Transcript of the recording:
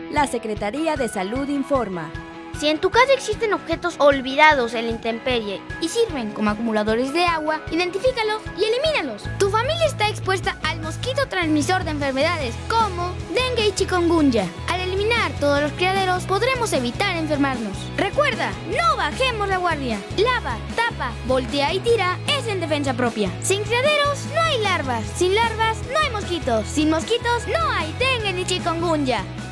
La Secretaría de Salud informa. Si en tu casa existen objetos olvidados en la intemperie y sirven como acumuladores de agua, identifícalos y elimínalos. Tu familia está expuesta al mosquito transmisor de enfermedades como dengue y chikungunya. Al eliminar todos los criaderos podremos evitar enfermarnos. Recuerda, no bajemos la guardia. Lava, tapa, voltea y tira es en defensa propia. Sin criaderos no hay larvas. Sin larvas no hay mosquitos. Sin mosquitos no hay dengue ni chikungunya.